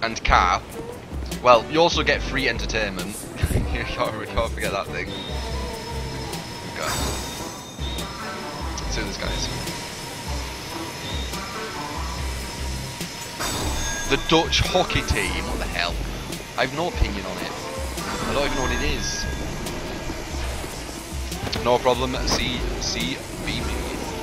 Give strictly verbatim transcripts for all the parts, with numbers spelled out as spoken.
and car. Well, you also get free entertainment. you, can't, you can't forget that thing. Okay. Let's see who this guy is. The Dutch hockey team. What the hell? I have no opinion on it. I don't even know what it is. No problem. C C B B.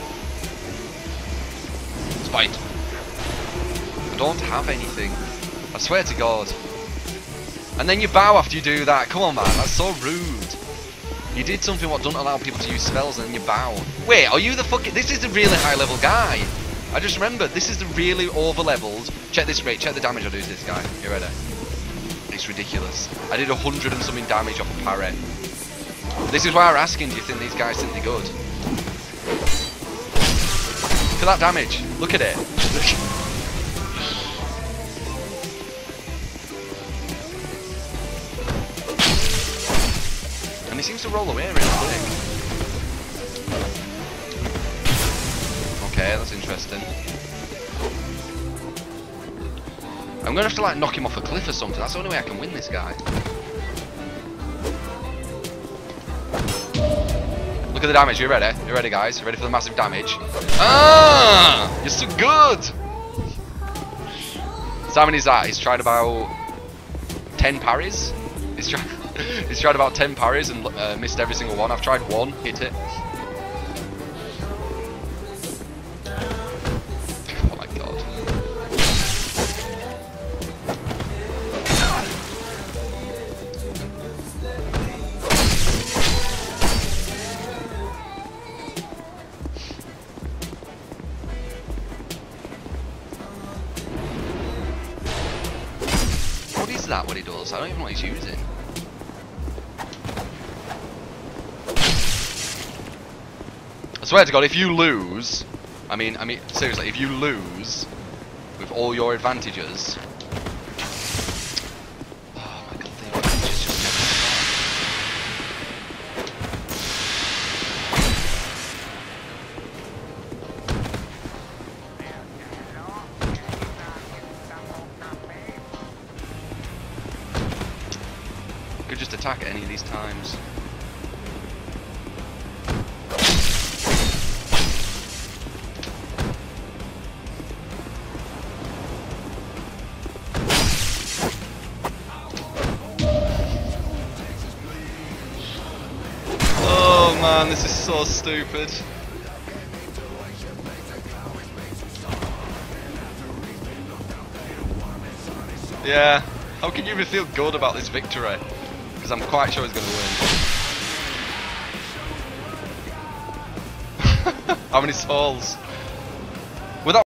Spite. I don't have anything. I swear to God. And then you bow after you do that. Come on, man. That's so rude. You did something what doesn't allow people to use spells, and then you bow. Wait, are you the fucking? This is the really high level guy. I just remembered. This is the really over leveled. Check this rate. Check the damage I do to this guy. You ready? It's ridiculous. I did a hundred and something damage off a parry. This is why I'm asking, do you think these guys think they're good? Look at that damage. Look at it. And he seems to roll away really quick. Okay, that's interesting. I'm gonna have to like knock him off a cliff or something. That's the only way I can win this guy. Look at the damage. You ready? You ready, guys? You ready for the massive damage? Ah! You're so good! So how many is that? He's tried about ten parries. He's tried. He's tried about ten parries and uh, missed every single one. I've tried one, hit it. Oh my god. What is that, what he does? I don't even know what he's using. I swear to God, if you lose, I mean, I mean, seriously, if you lose with all your advantages, oh my God, the advantages just never stop. Could just attack at any of these times. Man, this is so stupid. Yeah, how can you even feel good about this victory? Because I'm quite sure he's going to win. How many souls?